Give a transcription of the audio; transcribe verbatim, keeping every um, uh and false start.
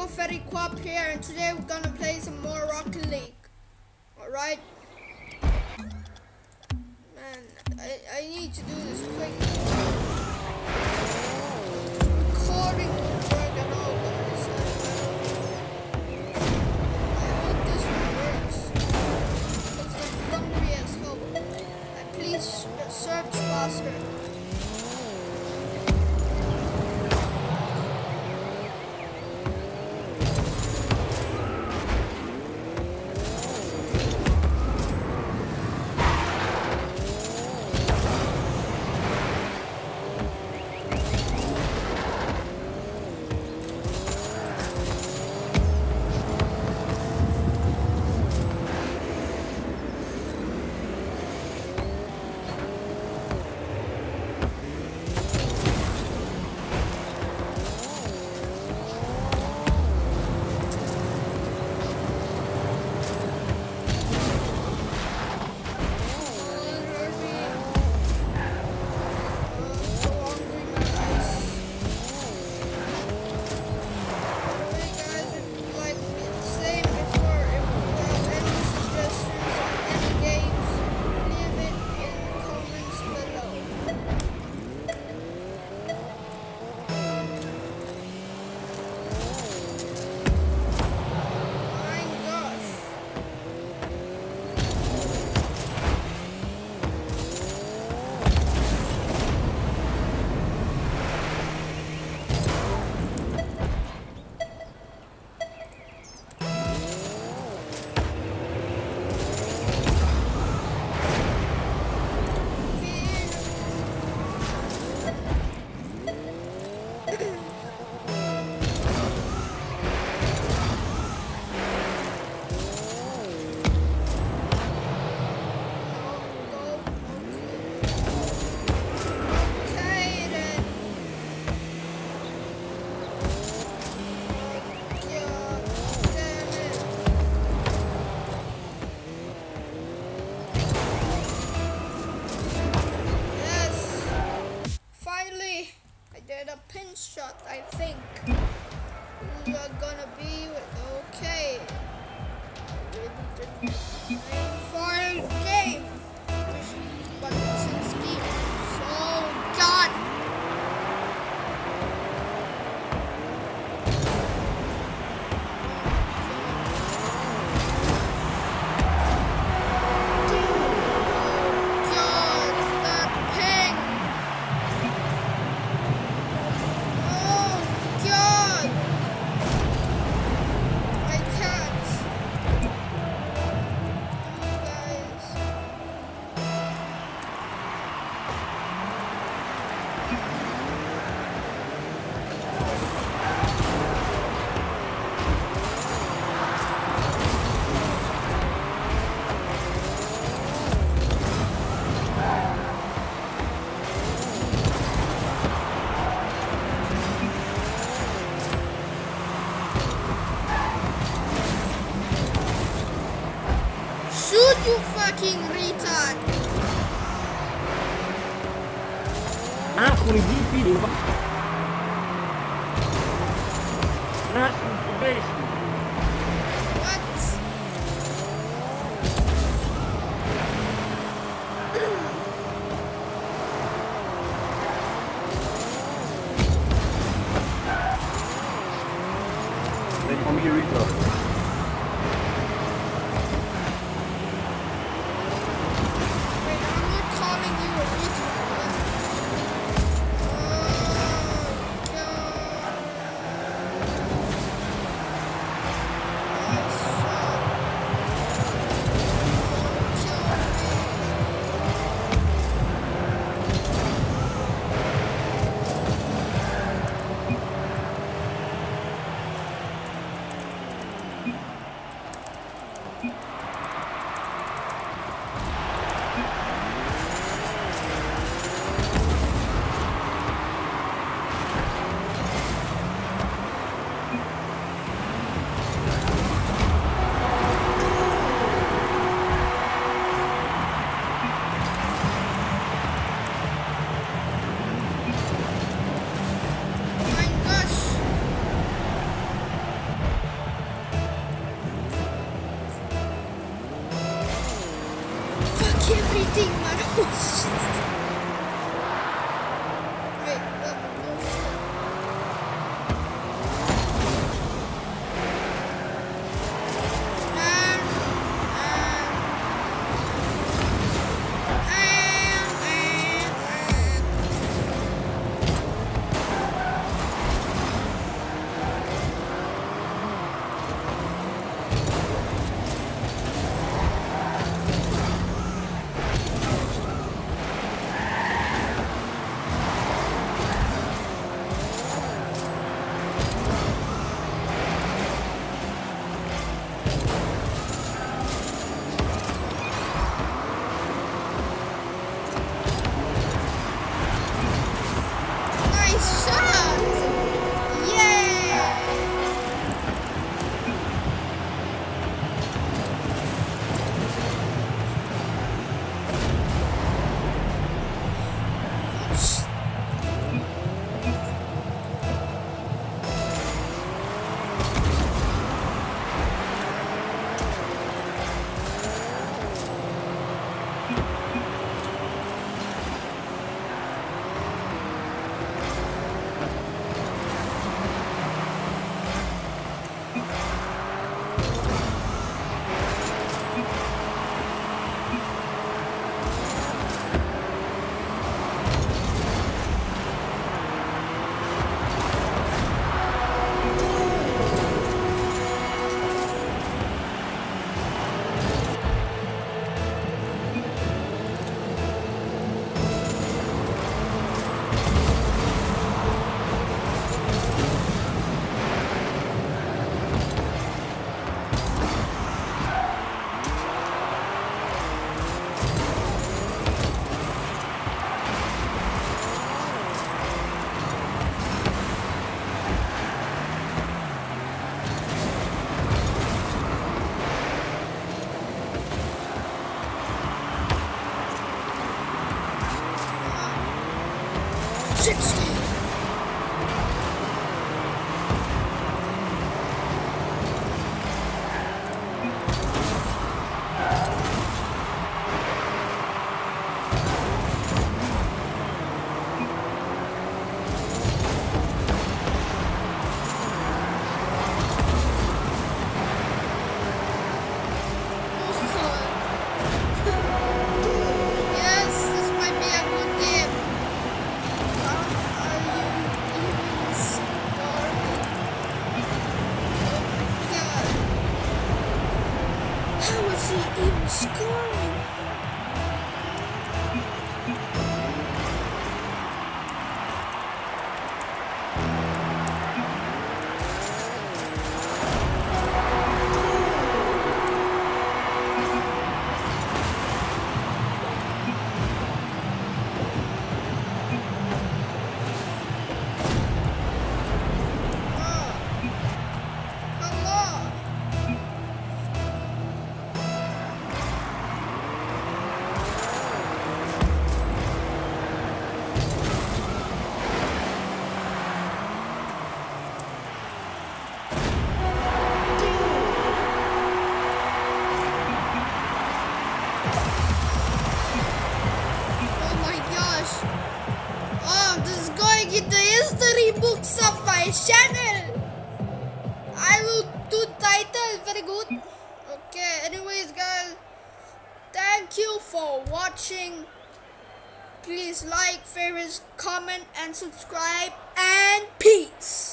Ferry Quap here, and today we're gonna play some more Rocket League. Alright? Man, I, I need to do this quick. Recording will work at all, guys. I hope this one works. Because I'm hungry as hell. And please search faster. Pin shot, I think. We are gonna be okay. For a game. Buttons and schemes. Oh God. You fucking retard! Aku ni G P ni pak. Not information. What? They call me a retard. scoring. Books of my channel. I will do title very good. Okay, anyways guys, thank you for watching. Please like, favorite, comment and subscribe, and peace.